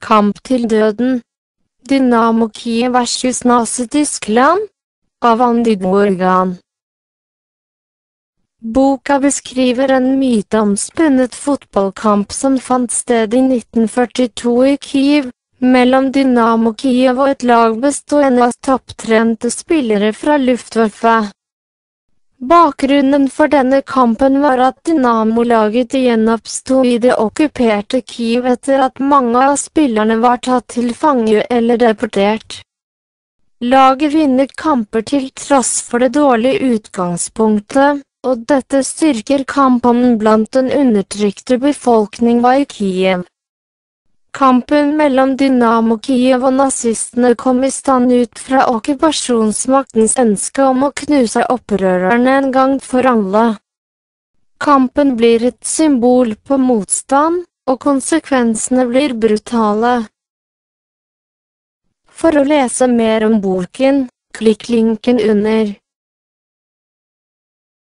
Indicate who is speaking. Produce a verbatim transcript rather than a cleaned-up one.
Speaker 1: Kamp til døden. Dynamo Kiev versus Nazi-Tyskland av Andy Morgan. Boka beskriver en myteomspunnet fotballkamp som fant sted i nitten førtito i Kiev, mellom Dynamo Kiev og et lag bestående av topptrente spillere fra Luftwaffe. Bakgrunnen for denne kampen var at Dynamo-laget igjen oppsto i det okkuperte Kiev etter at mange av spillerne var tatt til fange eller deportert. Laget vinner kamper til tross for det dårlige utgangspunktet, og dette styrker kampen blant den undertrykte befolkningen i Kiev. Kampen mellom Dynamo Kiev og nazistene kom i stand ut fra okkupasjonsmaktens ønske om å knuse opprørerne en gang for alle. Kampen blir et symbol på motstand, og konsekvensene blir brutale. For å lese mer om boken, klikk linken under.